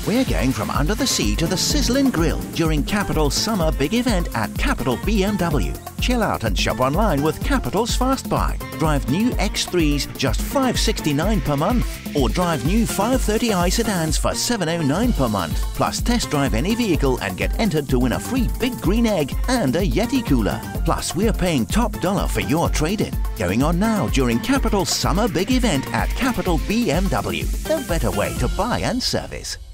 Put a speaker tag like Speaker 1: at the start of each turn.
Speaker 1: We're going from under the sea to the sizzling grill during Capital's summer big event at Capital BMW. Chill out and shop online with Capital's Fast Buy. Drive new X3s just $569 per month, or drive new 530i sedans for $709 per month. Plus test drive any vehicle and get entered to win a free big green egg and a Yeti cooler. Plus we're paying top dollar for your trade-in. Going on now during Capital's summer big event at Capital BMW. No better way to buy and service.